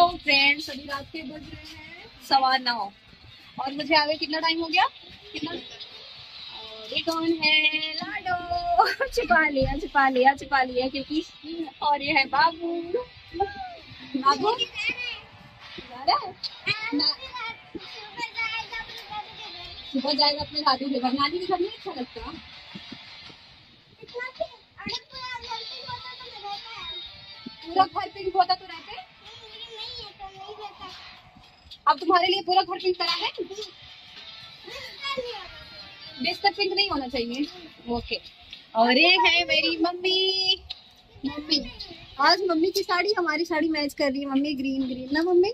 तो फ्रेंड्स अभी रात के बज रहे हैं 9:15 और मुझे आगे कितना टाइम हो गया? कितना? ये कौन है? लाडो। छुपा लिया क्योंकि और ये है बाबू। बाबू सुबह जाएगा अपने दादू के घर। नानी के घर नहीं अच्छा लगता? पूरा घर पिंक होता तो रहते। अब तुम्हारे लिए पूरा घर पिंक करा है। बिस्तर पिंक नहीं होना चाहिए। ओके। और ये है मेरी मम्मी। मम्मी आज मम्मी की साड़ी हमारी साड़ी मैच कर रही है। मम्मी ग्रीन ग्रीन ना मम्मी?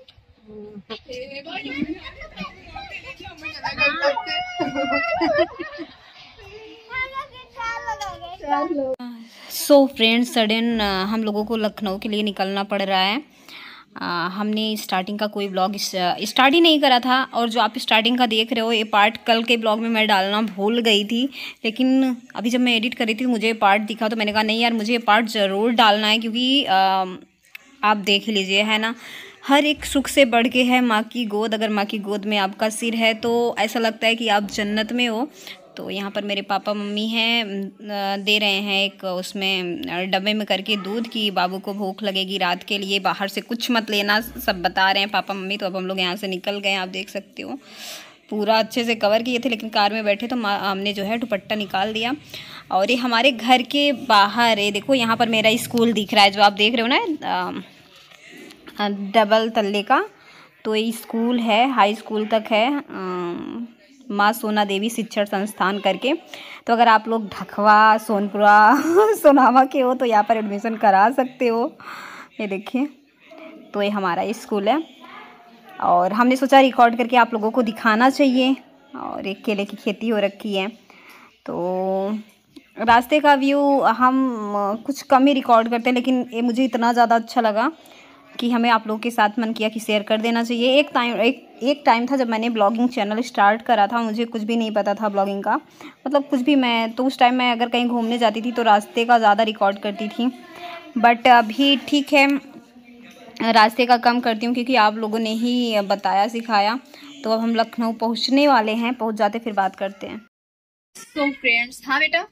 सो फ्रेंड्स सडन हम लोगों को लखनऊ के लिए निकलना पड़ रहा है। हमने स्टार्टिंग का कोई ब्लॉग स्टार्ट ही नहीं करा था और जो आप स्टार्टिंग का देख रहे हो ये पार्ट कल के ब्लॉग में मैं डालना भूल गई थी, लेकिन अभी जब मैं एडिट कर रही थी मुझे पार्ट दिखा तो मैंने कहा नहीं यार मुझे ये पार्ट ज़रूर डालना है क्योंकि आप देख लीजिए है ना, हर एक सुख से बढ़ के है माँ की गोद। अगर माँ की गोद में आपका सिर है तो ऐसा लगता है कि आप जन्नत में हो। तो यहाँ पर मेरे पापा मम्मी हैं दे रहे हैं एक उसमें डब्बे में करके दूध की बाबू को भूख लगेगी रात के लिए, बाहर से कुछ मत लेना सब बता रहे हैं पापा मम्मी। तो अब हम लोग यहाँ से निकल गए, आप देख सकते हो पूरा अच्छे से कवर किए थे, लेकिन कार में बैठे तो हमने जो है दुपट्टा निकाल दिया। और ये हमारे घर के बाहर है, देखो यहाँ पर मेरा स्कूल दिख रहा है जो आप देख रहे हो ना डबल तल्ले का। तो ये स्कूल है, हाई स्कूल तक है, माँ सोना देवी शिक्षण संस्थान करके। तो अगर आप लोग ढखवा सोनपुरा सोनावा के हो तो यहाँ पर एडमिशन करा सकते हो। ये देखिए तो ये हमारा स्कूल है और हमने सोचा रिकॉर्ड करके आप लोगों को दिखाना चाहिए। और एक केले की खेती हो रखी है तो रास्ते का व्यू हम कुछ कम ही रिकॉर्ड करते हैं, लेकिन ये मुझे इतना ज़्यादा अच्छा लगा कि हमें आप लोगों के साथ मन किया कि शेयर कर देना चाहिए। एक टाइम था जब मैंने ब्लॉगिंग चैनल स्टार्ट करा था, मुझे कुछ भी नहीं पता था ब्लॉगिंग का, मतलब कुछ भी। मैं तो उस टाइम मैं अगर कहीं घूमने जाती थी तो रास्ते का ज़्यादा रिकॉर्ड करती थी, बट अभी ठीक है रास्ते का कम करती हूँ क्योंकि आप लोगों ने ही बताया सिखाया। तो अब हम लखनऊ पहुँचने वाले हैं, पहुँच जाते फिर बात करते हैं। तो फ्रेंड्स हाँ बेटा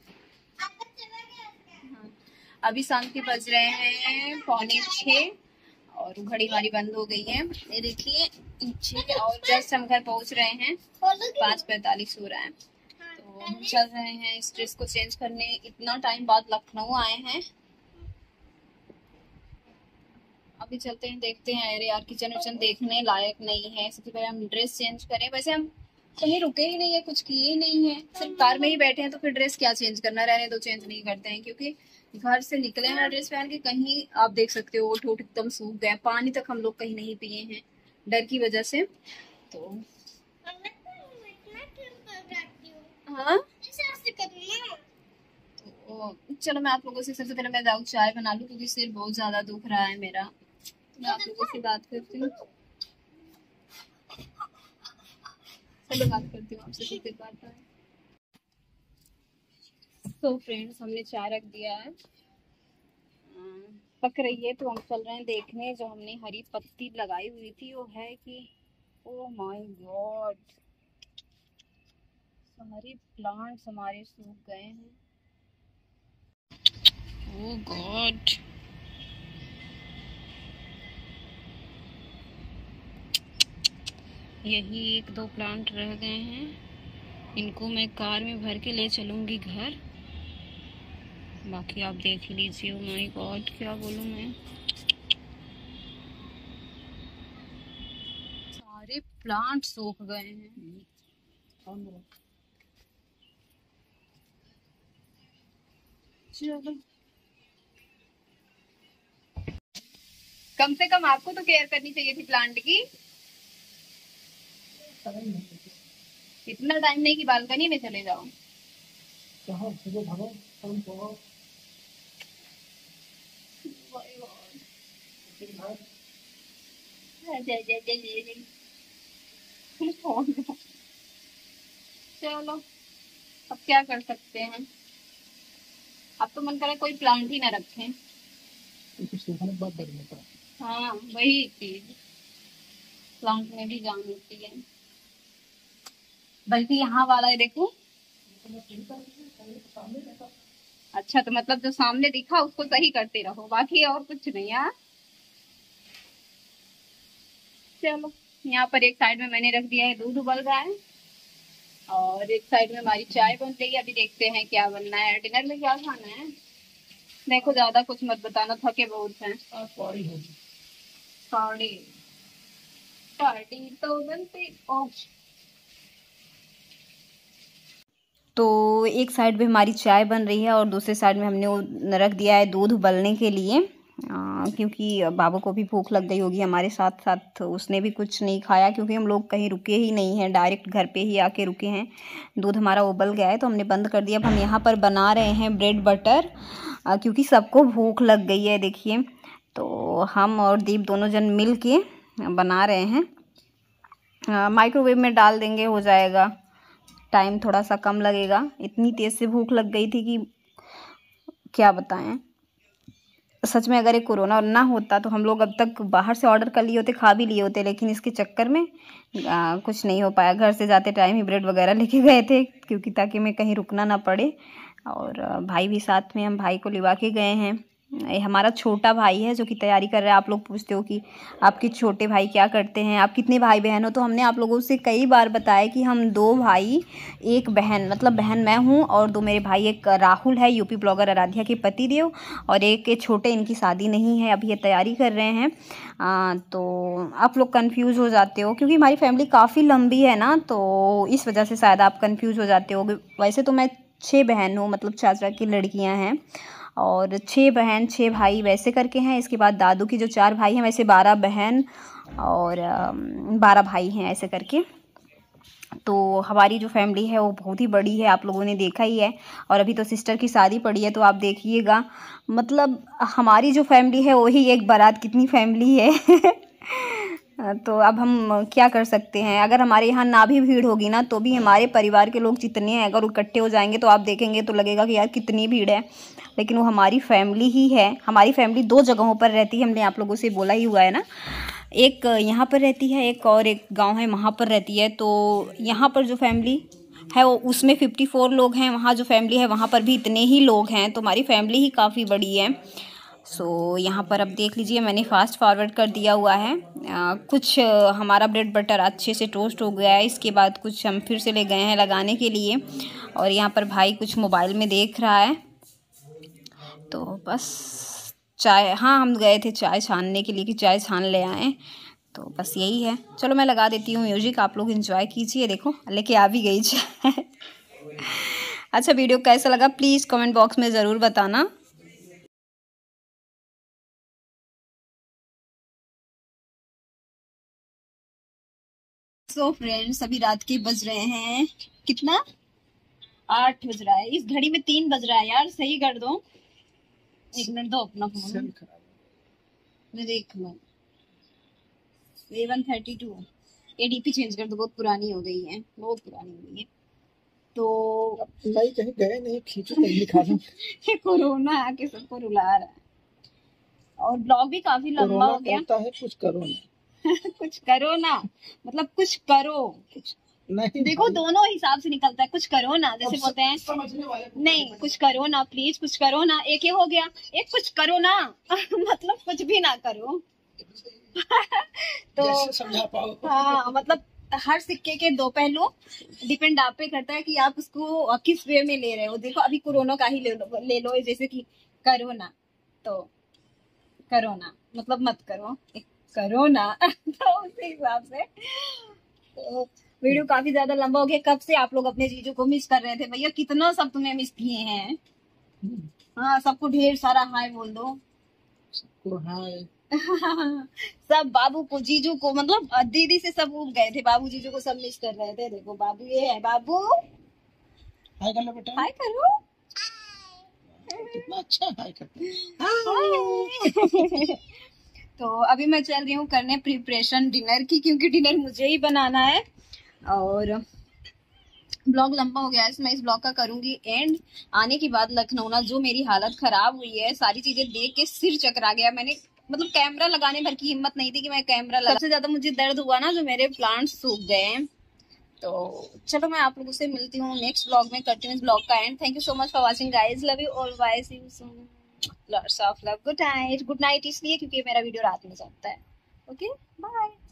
अभी शाम के बज रहे हैं 5:45 और घड़ी हमारी बंद हो गई है। ये देखिए पीछे और जस्ट हम घर पहुंच रहे हैं, 5:45 हो रहा है। तो हम चल रहे हैं इस ड्रेस को चेंज करने, इतना टाइम बाद लखनऊ आए हैं। अभी चलते हैं देखते हैं। अरे यार किचन विचन देखने लायक नहीं है, सबसे पहले हम ड्रेस चेंज करें। वैसे हम कहीं रुके ही नहीं है, कुछ किए ही नहीं है, सिर्फ कार में ही बैठे हैं तो फिर ड्रेस क्या चेंज करना, रहने दो चेंज नहीं करते हैं क्योंकि घर से निकले हैं ड्रेस पहन के। कहीं आप देख सकते हो ठोठ एकदम सूख गए, पानी तक हम लोग कहीं नहीं पिए हैं डर की वजह से। तो हाँ तो चलो मैं आप लोगों से सबसे पहले मैं जाऊँ चाय बना लूँ क्योंकि सिर बहुत ज्यादा दुख रहा है मेरा। तो मैं आप लोगों से बात करती हूँ, चलो बात करती हूँ आपसे कुछ देर बाद। तो फ्रेंड्स हमने चाय रख दिया है, पक रही है तो हम चल रहे हैं देखने जो हमने हरी पत्ती लगाई हुई थी वो है कि ओह माय गॉड सारे प्लांट्स हमारे सूख गए हैं। ओह गॉड यही 1-2 प्लांट रह गए हैं, इनको मैं कार में भर के ले चलूंगी घर। बाकी आप देख लीजिए। ओह माय गॉड क्या बोलूं मैं, सारे प्लांट सूख गए हैं। चलो कम से कम आपको तो केयर करनी चाहिए थी प्लांट की। इतना टाइम नहीं कि बालकनी में चले जाओ। चलो अब क्या कर सकते हैं, अब तो मन करे कोई प्लांट ही ना रखें। हाँ वही चीज प्लांट में भी जान होती है, बल्कि यहाँ वाला है देखो। अच्छा, तो मतलब जो सामने दिखा उसको सही करते रहो, बाकी और कुछ नहीं। यार चलो, यहाँ पर एक साइड में मैंने रख दिया है, दूध उबल रहा है, और एक साइड में हमारी चाय बन रही है। अभी देखते हैं क्या बनना है, डिनर में क्या खाना है। देखो ज्यादा कुछ मत बताना, थके बहुत हैं। पार्टी पार्टी तो बनती। तो एक साइड पे हमारी चाय बन रही है और दूसरे साइड में हमने वो रख दिया है दूध उबलने के लिए, क्योंकि बाबू को भी भूख लग गई होगी हमारे साथ साथ। उसने भी कुछ नहीं खाया क्योंकि हम लोग कहीं रुके ही नहीं हैं, डायरेक्ट घर पे ही आके रुके हैं। दूध हमारा उबल गया है तो हमने बंद कर दिया। अब हम यहाँ पर बना रहे हैं ब्रेड बटर, क्योंकि सबको भूख लग गई है। देखिए, तो हम और दीप दोनों जन मिल के बना रहे हैं। माइक्रोवेव में डाल देंगे, हो जाएगा, टाइम थोड़ा सा कम लगेगा। इतनी तेज़ से भूख लग गई थी कि क्या बताएं। सच में अगर ये कोरोना ना होता तो हम लोग अब तक बाहर से ऑर्डर कर लिए होते, खा भी लिए होते, लेकिन इसके चक्कर में कुछ नहीं हो पाया। घर से जाते टाइम ही ब्रेड वगैरह लेके गए थे, क्योंकि ताकि हमें कहीं रुकना ना पड़े। और भाई भी साथ में, हम भाई को लिवा के गए हैं। ये हमारा छोटा भाई है जो कि तैयारी कर रहा है। आप लोग पूछते हो कि आपके छोटे भाई क्या करते हैं, आप कितने भाई बहन हो। तो हमने आप लोगों से कई बार बताया कि हम 2 भाई 1 बहन, मतलब बहन मैं हूँ और 2 मेरे भाई। एक राहुल है, यूपी ब्लॉगर आराध्या के पतिदेव, और एक छोटे, इनकी शादी नहीं है, अभी ये तैयारी कर रहे हैं। तो आप लोग कंफ्यूज हो जाते हो क्योंकि हमारी फैमिली काफ़ी लंबी है ना, तो इस वजह से शायद आप कंफ्यूज हो जाते हो। वैसे तो मैं 6 बहन हूँ, मतलब चाचा की लड़कियाँ हैं, और 6 बहन 6 भाई वैसे करके हैं। इसके बाद दादू की जो 4 भाई हैं, वैसे 12 बहन और 12 भाई हैं ऐसे करके। तो हमारी जो फैमिली है वो बहुत ही बड़ी है, आप लोगों ने देखा ही है। और अभी तो सिस्टर की शादी पड़ी है तो आप देखिएगा, मतलब हमारी जो फैमिली है वही एक बारात कितनी फैमिली है। तो अब हम क्या कर सकते हैं। अगर हमारे यहाँ ना भी भीड़ होगी ना, तो भी हमारे परिवार के लोग जितने हैं अगर इकट्ठे हो जाएंगे तो आप देखेंगे तो लगेगा कि यार कितनी भीड़ है। लेकिन वो हमारी फैमिली ही है। हमारी फैमिली 2 जगहों पर रहती है, हमने आप लोगों से बोला ही हुआ है ना। एक यहाँ पर रहती है, एक गांव है वहाँ पर रहती है। तो यहाँ पर जो फैमिली है वो उसमें 54 लोग हैं, वहाँ जो फैमिली है वहाँ पर भी इतने ही लोग हैं। तो हमारी फैमिली ही काफ़ी बड़ी है। सो यहाँ पर अब देख लीजिए, मैंने फास्ट फॉरवर्ड कर दिया हुआ है। कुछ हमारा ब्रेड बटर अच्छे से टोस्ट हो गया है। इसके बाद कुछ हम फिर से ले गए हैं लगाने के लिए, और यहाँ पर भाई कुछ मोबाइल में देख रहा है। तो बस चाय, हाँ हम गए थे चाय छानने के लिए कि चाय छान ले आएँ। तो बस यही है। चलो मैं लगा देती हूँ म्यूजिक, आप लोग एंजॉय कीजिए। देखो लेके आ भी गई चाय। अच्छा, वीडियो कैसा लगा प्लीज़ कमेंट बॉक्स में ज़रूर बताना। सो फ्रेंड्स, अभी रात के बज रहे हैं कितना, 8 बज रहा है। इस घड़ी में 3 बज रहा है यार, सही कर दो। 1 मिनट दो, अपना फोन मैं देख लो। 7:32। ये डीपी चेंज कर दो, बहुत पुरानी हो गई है, बहुत पुरानी हो गई है। तो नहीं, कहीं गए नहीं, खींचो कहीं दिखा दो। ये कोरोना आके सबको रुला रहा है, और ब्लॉग भी काफी लंबा हो गया। है कुछ करो ना। कुछ करो ना, मतलब कुछ करो। नहीं, देखो दोनों हिसाब से निकलता है। कुछ करो ना जैसे बोलते हैं, नहीं कुछ करो ना, प्लीज कुछ करो ना। एक ये हो गया, एक कुछ करो ना। मतलब कुछ भी ना करो। तो समझा पाओ। हाँ, मतलब हर सिक्के के 2 पहलू, डिपेंड आप पे करता है कि आप उसको किस वे में ले रहे हो। देखो अभी कोरोना का ही ले लो, जैसे कि करो ना, तो करो ना मतलब मत करो, करो ना। तो उसी हिसाब से तो वीडियो काफी ज्यादा लंबा हो गया। कब से आप लोग अपने जीजू को मिस कर रहे थे भैया, कितना सब तुम्हें मिस किए हैं। हाँ, सबको ढेर सारा हाय बोल दो, सबको हाय। सब बाबू को, जीजू को, मतलब दीदी से सब उग गए थे, बाबू जीजू को सब मिस कर रहे थे। देखो बाबू, ये है बाबू, हाय कर लो बेटा, हाय करो। कितना अच्छा हाय करते हैं। तो अभी मैं चल रही हूँ करने प्रिपरेशन डिनर की, क्योंकि डिनर मुझे ही बनाना है। और ब्लॉग लंबा हो गया है, मैं इस ब्लॉग का करूंगी एंड। आने के बाद लखनऊ ना जो मेरी हालत खराब हुई है, सारी चीजें देख के सिर चकरा गया। मैंने मतलब कैमरा लगाने भर की हिम्मत नहीं थी कि मैं कैमरा लगा। सबसे ज्यादा मुझे दर्द हुआ ना जो मेरे प्लांट्स सूख गए हैं। तो चलो मैं आप लोगों से मिलती हूँ नेक्स्ट ब्लॉग में, करती हूँ इस ब्लॉग का end. Thank you so much for watching guys, love you all, bye, see you soon, lots of love, good night. Good night इसलिए क्योंकि मेरा वीडियो रात में चलता है। Okay bye.